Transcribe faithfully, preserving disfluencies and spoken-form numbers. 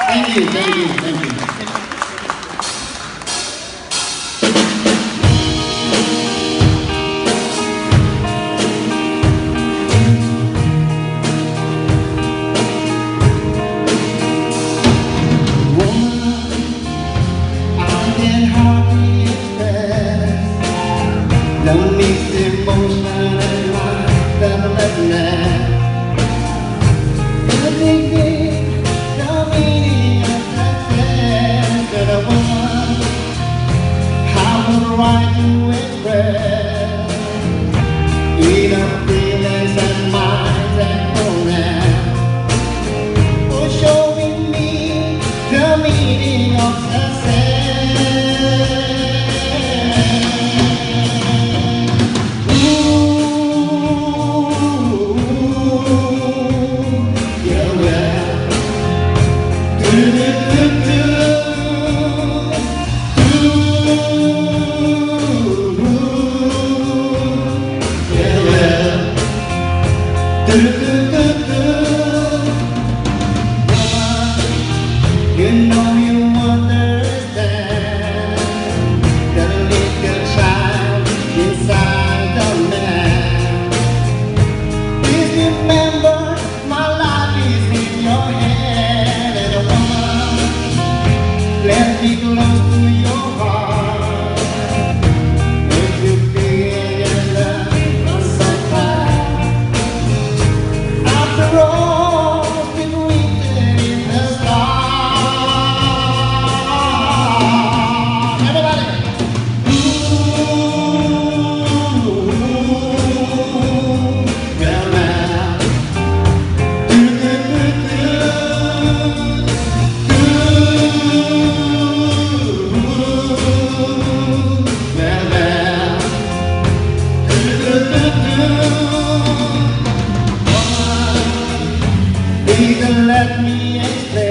Thank you, thank you, thank you. Don't mix emotion and mind, don't let me. The thinking, the meaning of success to the woman, how would right to express inner feelings and minds and programs, for showing me the meaning of success. You know you understand the little child inside the man. Please remember my life is in your hand, and a woman, let me close to your heart. If you feel your love so far, after all it's been written in the stars. Please let me explain.